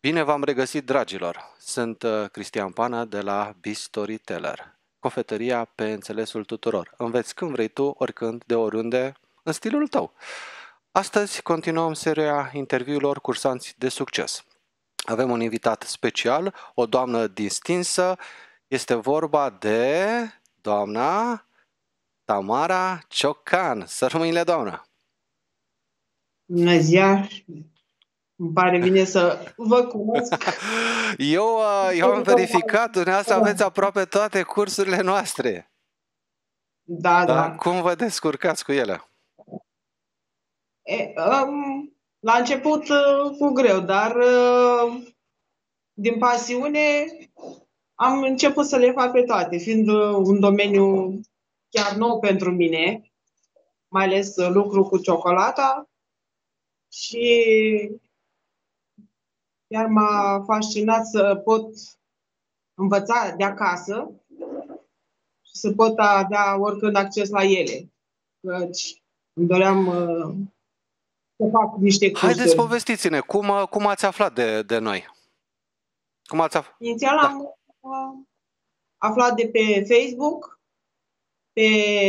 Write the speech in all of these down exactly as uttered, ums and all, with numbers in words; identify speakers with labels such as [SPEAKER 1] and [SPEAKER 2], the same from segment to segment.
[SPEAKER 1] Bine v-am regăsit, dragilor! Sunt uh, Cristian Pana de la Bistoryteller, cofetăria pe înțelesul tuturor. Înveți când vrei tu, oricând, de oriunde, în stilul tău. Astăzi continuăm seria interviurilor cursanți de succes. Avem un invitat special, o doamnă distinsă. Este vorba de doamna Tamara Ciocan. Să rămâinile, doamnă!
[SPEAKER 2] Bună ziua! Îmi pare bine să vă cunosc.
[SPEAKER 1] Eu, eu am verificat, dumneavoastră aveți aproape toate cursurile noastre.
[SPEAKER 2] Da,
[SPEAKER 1] Da?
[SPEAKER 2] da.
[SPEAKER 1] Cum vă descurcați cu ele?
[SPEAKER 2] E, um, la început uh, cu greu, dar uh, din pasiune am început să le fac pe toate, fiind uh, un domeniu chiar nou pentru mine, mai ales uh, lucru cu ciocolata, și chiar m-a fascinat să pot învăța de acasă și să pot avea oricând acces la ele. Căci îmi doream uh, să fac niște cursuri.
[SPEAKER 1] Haideți, povestiți-ne, cum, cum ați aflat de, de noi? Cum ați aflat?
[SPEAKER 2] Inițial
[SPEAKER 1] Da.
[SPEAKER 2] am uh, aflat de pe Facebook, pe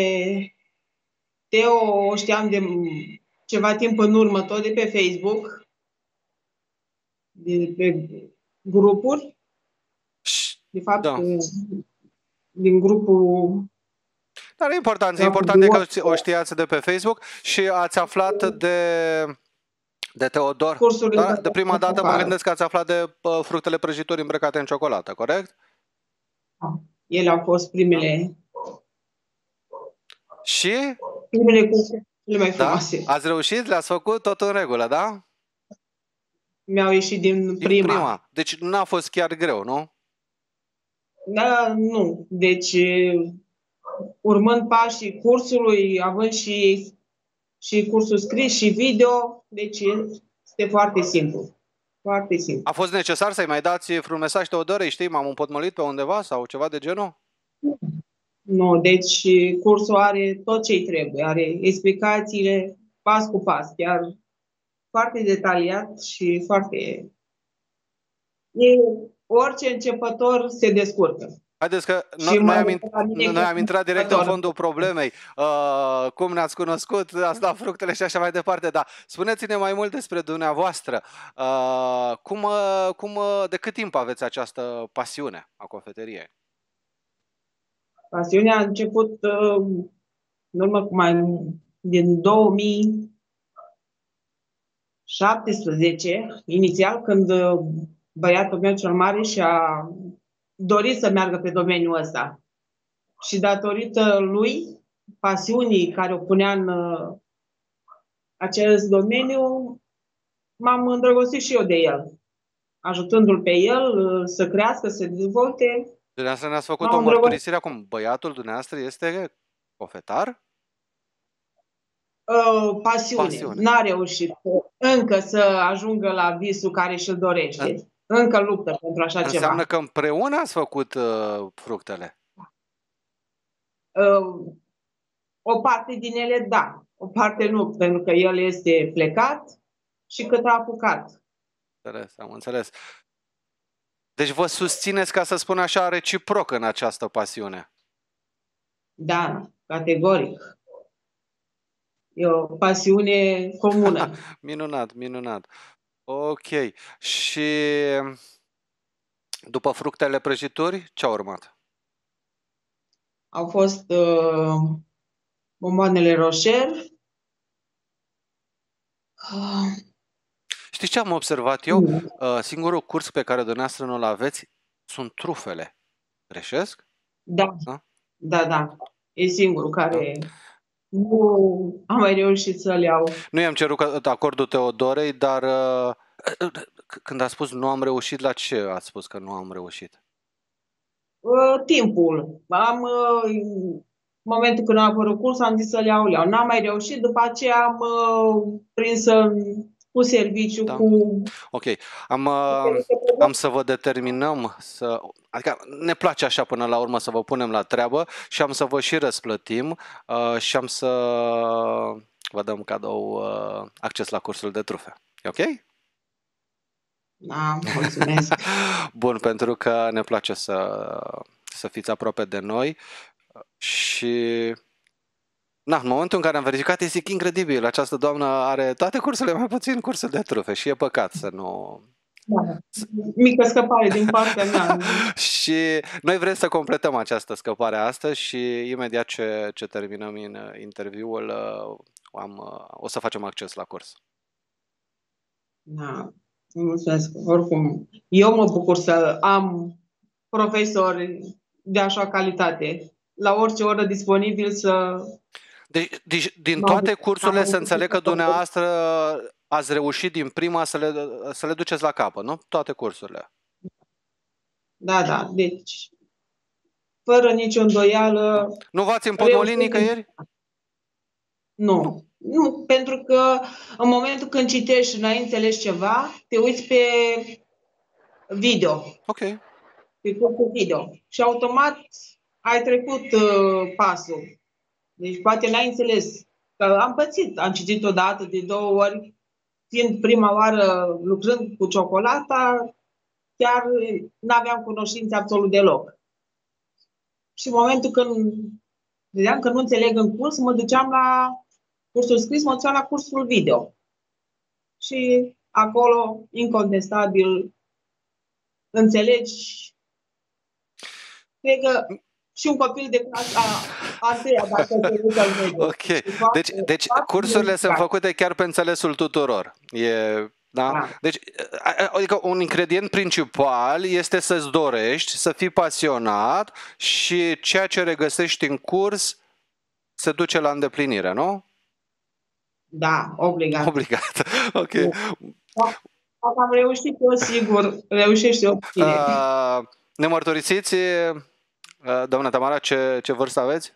[SPEAKER 2] Teo o știam de ceva timp în urmă, tot de pe Facebook, de pe grupuri. De fapt,
[SPEAKER 1] Da.
[SPEAKER 2] din grupul...
[SPEAKER 1] Dar e important, e important e că o știați de pe Facebook și ați aflat de, de Teodor. Da? De prima dată mă gândesc că ați aflat de uh, fructele prăjituri îmbrăcate în ciocolată, corect?
[SPEAKER 2] Ele au fost primele...
[SPEAKER 1] Și?
[SPEAKER 2] Primele cursuri cele mai frumoase.
[SPEAKER 1] Da? Ați reușit? Le-ați făcut tot în regulă, da?
[SPEAKER 2] Mi-au ieșit din,
[SPEAKER 1] din
[SPEAKER 2] prima.
[SPEAKER 1] prima. Deci n-a fost chiar greu, nu?
[SPEAKER 2] Da, nu. Deci, urmând pașii cursului, având și, și cursul scris și video, deci este foarte simplu. Foarte simplu.
[SPEAKER 1] A fost necesar să-i mai dați vreun mesaj Teodorei, știi, m-am împotmolit pe undeva sau ceva de genul?
[SPEAKER 2] Nu, deci cursul are tot ce-i trebuie, are explicațiile pas cu pas, chiar foarte detaliat și foarte... E, orice începător se descurcă.
[SPEAKER 1] Haideți că noi, noi, am, noi am intrat direct în fondul problemei. Uh, cum ne-ați cunoscut, ați dat fructele și așa mai departe, dar spuneți-ne mai mult despre dumneavoastră. Uh, cum, cum, de cât timp aveți această pasiune a cofetăriei?
[SPEAKER 2] Pasiunea a început uh, în urmă cu mai din două mii șaptesprezece, inițial, când băiatul meu cel mare și-a dorit să meargă pe domeniul ăsta. Și datorită lui, pasiunii care o punea în uh, acest domeniu, m-am îndrăgostit și eu de el. Ajutându-l pe el uh, să crească, să se dezvolte.
[SPEAKER 1] Dumneavoastră ne-ați făcut o mărturisire acum. Băiatul dumneavoastră este cofetar?
[SPEAKER 2] Uh, pasiune. pasiune. N-a reușit încă să ajungă la visul care și-l dorește. În... Încă luptă pentru așa
[SPEAKER 1] Înseamnă
[SPEAKER 2] ceva.
[SPEAKER 1] Înseamnă că împreună ați făcut uh, fructele?
[SPEAKER 2] Uh, o parte din ele, da. O parte nu, pentru că el este plecat și cât a apucat.
[SPEAKER 1] Înțeles, am înțeles. Deci vă susțineți, ca să spun așa, reciproc în această pasiune.
[SPEAKER 2] Da, categoric. E o pasiune comună.
[SPEAKER 1] Minunat, minunat. Ok. Și după fructele prăjituri, ce a urmat?
[SPEAKER 2] Au fost uh, bomboanele Rocher.
[SPEAKER 1] Uh. Știți ce am observat eu? Uh, singurul curs pe care dumneavoastră nu-l aveți sunt trufele. Greșesc?
[SPEAKER 2] Da, da, da. da. E singurul care... Da. Nu am mai reușit să-l iau.
[SPEAKER 1] Nu i-am cerut acordul Teodorei, dar uh, când a spus nu am reușit, la ce ați spus că nu am reușit?
[SPEAKER 2] Uh, timpul. Am, uh, în momentul când a apărut curs, am zis să-l iau, iau. N-am mai reușit, după aceea am uh, prins cu serviciu, da. cu...
[SPEAKER 1] Ok. Am, uh, am să vă determinăm să... Adică ne place așa până la urmă să vă punem la treabă și am să vă și răsplătim uh, și am să vă dăm cadou uh, acces la cursul de trufe. E ok?
[SPEAKER 2] Da, mulțumesc.
[SPEAKER 1] Bun, pentru că ne place să, să fiți aproape de noi și na, în momentul în care am verificat, e zic incredibil, această doamnă are toate cursurile, mai puțin cursul de trufe și e păcat să nu...
[SPEAKER 2] Da. Mică scăpare din partea mea.
[SPEAKER 1] Și noi vrem să completăm această scăpare astăzi și imediat ce, ce terminăm in, interviul am, o să facem acces la curs.
[SPEAKER 2] Da, mulțumesc. Oricum, eu mă bucur să am profesori de așa calitate, la orice oră disponibil să...
[SPEAKER 1] Deci, deci din
[SPEAKER 2] mă
[SPEAKER 1] toate cursurile să înțeleg că
[SPEAKER 2] să
[SPEAKER 1] dumneavoastră ați reușit din prima să le, să le duceți la capăt, nu? Toate cursurile.
[SPEAKER 2] Da, da, deci fără nicio îndoială...
[SPEAKER 1] Nu v-ați împotmolit
[SPEAKER 2] reușim.
[SPEAKER 1] nicăieri?
[SPEAKER 2] Nu. nu. Nu, pentru că în momentul când citești și n-ai înțeles ceva, te uiți pe video.
[SPEAKER 1] Ok.
[SPEAKER 2] Pe cursul video. Și automat ai trecut uh, pasul. Deci poate n-ai înțeles. Că am pățit, am citit odată, de două ori, fiind prima oară lucrând cu ciocolata, chiar n-aveam cunoștințe absolut deloc. Și în momentul când vedeam că nu înțeleg în curs, mă duceam la cursul scris, mă duceam la cursul video. Și acolo, incontestabil, înțelegi. Cred că și un copil de clasa a treia, dacă se uită în video.
[SPEAKER 1] Ok. Deci, deci cursurile sunt făcute chiar pe înțelesul tuturor. E, da?
[SPEAKER 2] Da.
[SPEAKER 1] Deci, adică un ingredient principal este să-ți dorești, să fii pasionat și ceea ce regăsești în curs se duce la îndeplinire, nu?
[SPEAKER 2] Da, obligat.
[SPEAKER 1] Obligat. Ok.
[SPEAKER 2] Dacă am reușit eu, sigur, reușește oricine.
[SPEAKER 1] Uh, ne mărturisiți, uh, doamna Tamara, ce, ce vârstă aveți?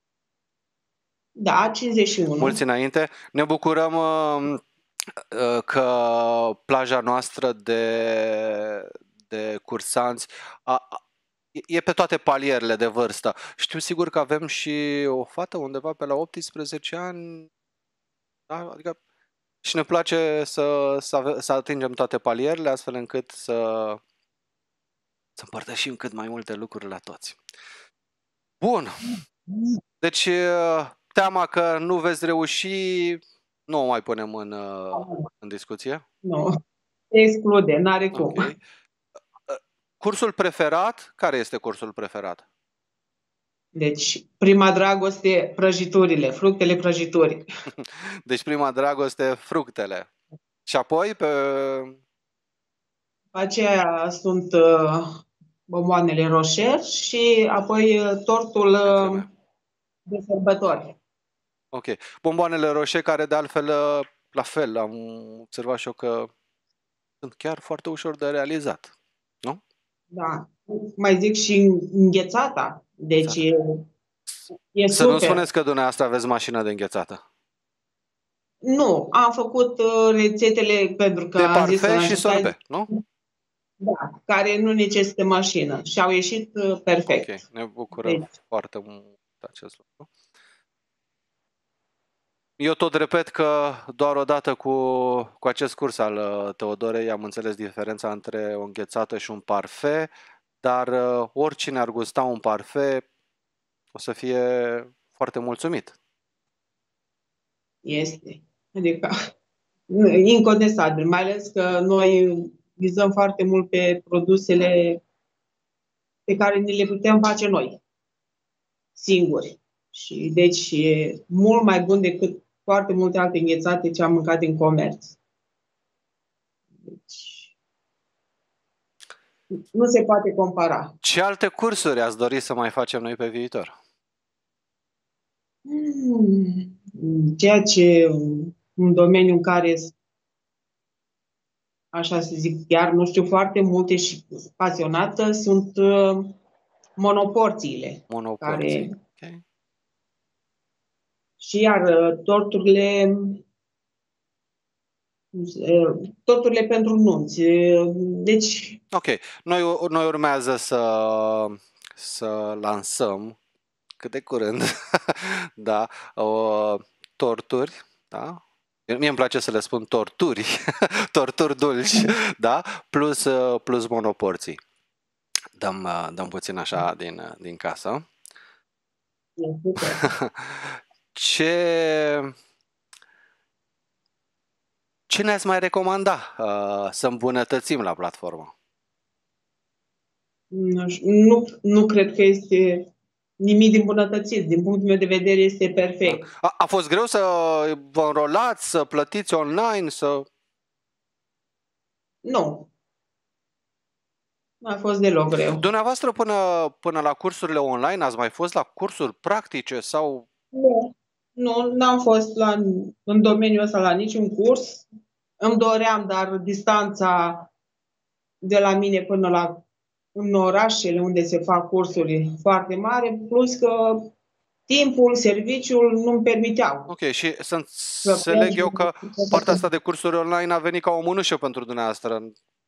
[SPEAKER 2] Da, cincizeci și unu.
[SPEAKER 1] Mulți înainte. Ne bucurăm uh, uh, că plaja noastră de, de cursanți a, a, e pe toate palierele de vârstă. Știu sigur că avem și o fată undeva pe la optsprezece ani, da? Adică și ne place să, să, ave, să atingem toate palierele astfel încât să, să împărtășim cât mai multe lucruri la toți. Bun. Deci teama că nu veți reuși nu o mai punem în, în discuție?
[SPEAKER 2] Nu, se exclude, n-are cum.
[SPEAKER 1] Okay. Cursul preferat? Care este cursul preferat?
[SPEAKER 2] Deci, prima dragoste, prăjiturile, fructele prăjituri.
[SPEAKER 1] Deci prima dragoste, fructele. Și apoi pe...
[SPEAKER 2] După aceea sunt uh, bomboanele roșer și apoi uh, tortul uh, de sărbători.
[SPEAKER 1] Ok. Bomboanele roșie care de altfel, la fel, am observat și eu că sunt chiar foarte ușor de realizat. Nu?
[SPEAKER 2] Da. Mai zic și înghețata. Deci e, e
[SPEAKER 1] Să
[SPEAKER 2] super.
[SPEAKER 1] nu spuneți că dumneavoastră aveți mașină de înghețată.
[SPEAKER 2] Nu, am făcut uh, rețetele pentru că
[SPEAKER 1] de
[SPEAKER 2] am zis că
[SPEAKER 1] parfait și sorbe, nu?
[SPEAKER 2] Da, care nu necesită mașină și au ieșit uh, perfect.
[SPEAKER 1] Ok, ne bucurăm
[SPEAKER 2] deci.
[SPEAKER 1] foarte mult acest lucru. Eu tot repet că doar odată cu, cu acest curs al Teodorei am înțeles diferența între o înghețată și un parfait, dar oricine ar gusta un parfait o să fie foarte mulțumit.
[SPEAKER 2] Este. Adică incontestabil, mai ales că noi vizăm foarte mult pe produsele pe care ni le putem face noi, singuri. Și deci e mult mai bun decât foarte multe alte înghețate ce am mâncat din comerț. Deci, nu se poate compara.
[SPEAKER 1] Ce alte cursuri ați dori să mai facem noi pe viitor?
[SPEAKER 2] Hmm, ceea ce un domeniu în care, așa să zic, chiar nu știu foarte multe și pasionată, sunt uh, monoporțiile.
[SPEAKER 1] Monoporții.
[SPEAKER 2] Care...
[SPEAKER 1] Okay.
[SPEAKER 2] Și iar uh, torturile, uh, torturile pentru nunți. Uh, deci...
[SPEAKER 1] Ok. Noi, noi urmează să, să lansăm cât de curând, da, uh, torturi, da, Mie îmi place să le spun torturi, torturi dulci, da? Plus, uh, plus monoporții. Dăm, uh, dăm puțin așa din, uh, din casă. Ce, ce ne-ați mai recomanda uh, să îmbunătățim la platformă?
[SPEAKER 2] Nu, știu, nu, nu cred că este nimic de îmbunătățit. Din punctul meu de vedere este perfect.
[SPEAKER 1] A, a fost greu să vă înrolați, să plătiți online, să...
[SPEAKER 2] Nu. Nu a fost deloc greu.
[SPEAKER 1] Dumneavoastră până, până la cursurile online ați mai fost la cursuri practice sau...
[SPEAKER 2] Nu. Nu, n-am fost la, în domeniul ăsta la niciun curs. Îmi doream, dar distanța de la mine până la în orașele unde se fac cursuri foarte mare, plus că timpul, serviciul nu-mi permiteau.
[SPEAKER 1] Ok, și să înțeleg eu că partea asta de cursuri online a venit ca o mânușă pentru dumneavoastră.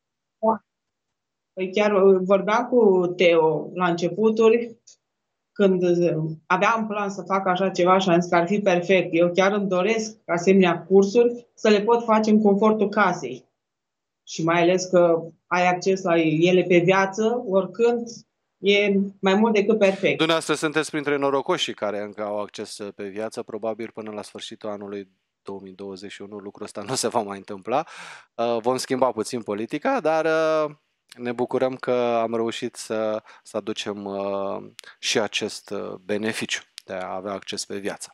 [SPEAKER 2] Păi chiar vorbeam cu Teo la începuturi, când aveam plan să fac așa ceva și am zis că ar fi perfect. Eu chiar îmi doresc asemenea cursuri să le pot face în confortul casei. Și mai ales că ai acces la ele pe viață, oricând, e mai mult decât perfect.
[SPEAKER 1] Dumneavoastră sunteți printre norocoșii care încă au acces pe viață, probabil până la sfârșitul anului două mii douăzeci și unu lucrul ăsta nu se va mai întâmpla. Vom schimba puțin politica, dar ne bucurăm că am reușit să, să aducem și acest beneficiu de a avea acces pe viață.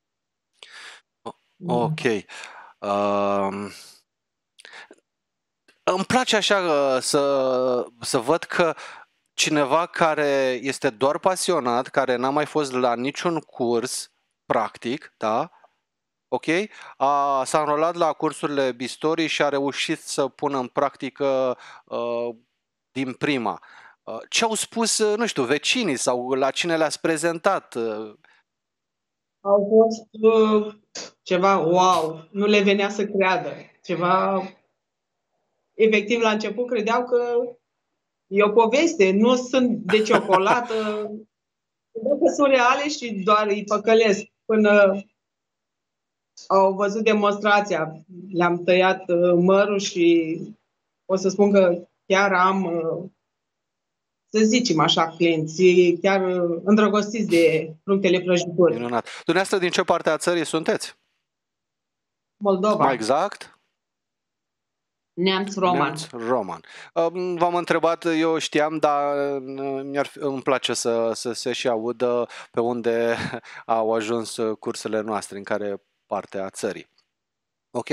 [SPEAKER 1] Ok. Uh, îmi place așa să, să văd că cineva care este doar pasionat, care n-a mai fost la niciun curs practic, da? Ok? A, s-a înrolat la cursurile Bistorii și a reușit să pună în practică uh, din prima. Uh, ce au spus, nu știu, vecinii sau la cine le-ați prezentat? Uh?
[SPEAKER 2] Au fost uh, ceva wow, nu le venea să creadă. Ceva, efectiv, la început credeau că e o poveste, nu sunt de ciocolată, că sunt reale și doar îi păcălesc. Până au văzut demonstrația, le-am tăiat mărul și o să spun că chiar am, să zicem așa, clienți chiar îndrăgostiți de fructele prăjituri.
[SPEAKER 1] Minunat. Dumneavoastră din ce parte a țării sunteți?
[SPEAKER 2] Moldova.
[SPEAKER 1] Mai exact?
[SPEAKER 2] Neamț roman.
[SPEAKER 1] Neamț roman. V-am întrebat, eu știam, dar mi-ar fi, îmi place să, să se și audă pe unde au ajuns cursurile noastre, în care parte a țării. Ok.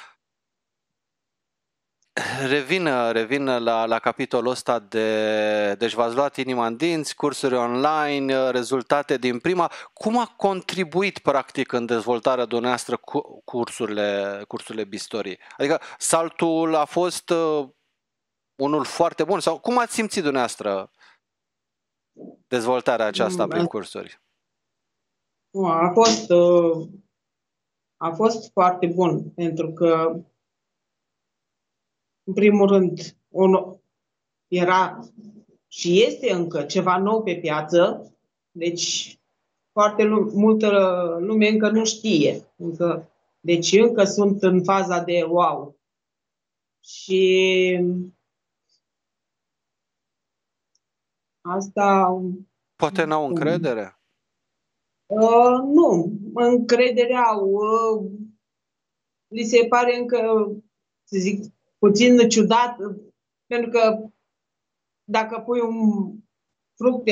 [SPEAKER 1] Revin, revin la, la capitolul ăsta de... Deci v-ați luat inima în dinți, cursuri online, rezultate din prima. Cum a contribuit practic în dezvoltarea dumneavoastră cursurile, cursurile Bistorii? Adică saltul a fost uh, unul foarte bun? Sau cum ați simțit dumneavoastră dezvoltarea aceasta prin cursuri?
[SPEAKER 2] A fost, uh, a fost foarte bun, pentru că în primul rând, un, era și este încă ceva nou pe piață, deci foarte lu- multă lume încă nu știe. Încă, deci încă sunt în faza de wow. Și asta...
[SPEAKER 1] Poate n-au încredere?
[SPEAKER 2] Uh, nu, încredere au. Uh, li se pare încă, să zic, puțin ciudat, pentru că dacă pui un fruct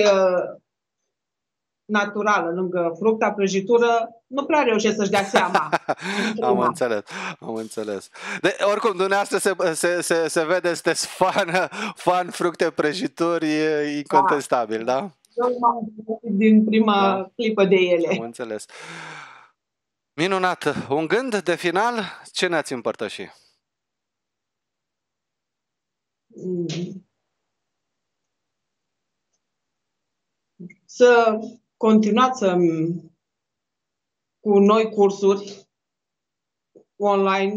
[SPEAKER 2] natural lângă fructa prăjitură, nu prea reușește să-și dea seama.
[SPEAKER 1] Am înțeles, am înțeles. De, oricum, dumneavoastră se, se, se, se vede, sunteți fan, fan fructe prăjituri, e incontestabil, da? da?
[SPEAKER 2] Din prima da. clipă de ele.
[SPEAKER 1] Am înțeles. Minunat. Un gând de final, ce ne-ați împărtăși?
[SPEAKER 2] Să continuați să, cu noi cursuri online,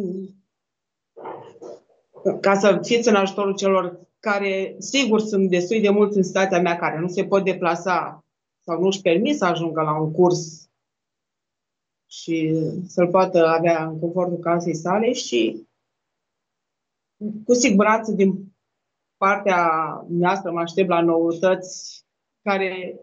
[SPEAKER 2] ca să fiți în ajutorul celor care, sigur, sunt destui de mulți în situația mea, care nu se pot deplasa sau nu-și permit să ajungă la un curs și să-l poată avea în confortul casei sale și cu siguranță din partea noastră mă aștept la noutăți care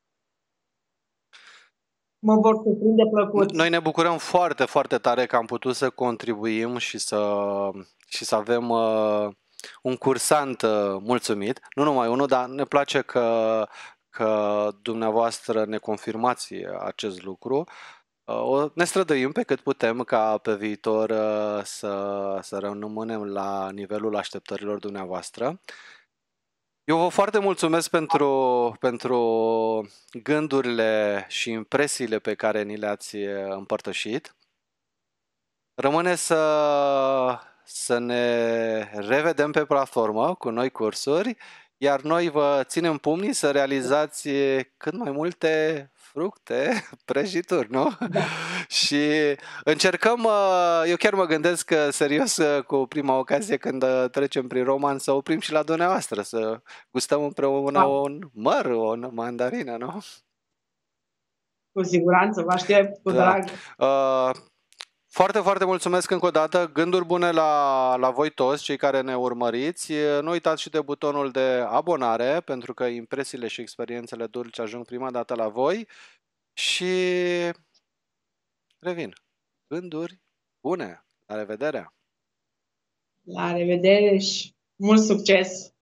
[SPEAKER 2] mă vor surprinde plăcut.
[SPEAKER 1] Noi ne bucurăm foarte, foarte tare că am putut să contribuim și să, și să avem uh, un cursant uh, mulțumit. Nu numai unul, dar ne place că, că dumneavoastră ne confirmați acest lucru. Uh, o, ne străduim pe cât putem ca pe viitor uh, să, să rămânem la nivelul așteptărilor dumneavoastră. Eu vă foarte mulțumesc pentru, pentru gândurile și impresiile pe care ni le-ați împărtășit. Rămâne să, să ne revedem pe platformă cu noi cursuri, iar noi vă ținem pumnii să realizați cât mai multe fructe, prăjituri, nu?
[SPEAKER 2] Da.
[SPEAKER 1] Și încercăm, eu chiar mă gândesc că serios cu prima ocazie când trecem prin Roman să oprim și la dumneavoastră, să gustăm împreună
[SPEAKER 2] Da.
[SPEAKER 1] un măr, o mandarină, nu?
[SPEAKER 2] Cu siguranță, vă aștept cu
[SPEAKER 1] Da.
[SPEAKER 2] drag.
[SPEAKER 1] Uh, Foarte, foarte mulțumesc încă o dată. Gânduri bune la, la voi toți, cei care ne urmăriți. Nu uitați și de butonul de abonare, pentru că impresiile și experiențele dulci ajung prima dată la voi. Și revin. Gânduri bune. La revedere!
[SPEAKER 2] La revedere și mult succes!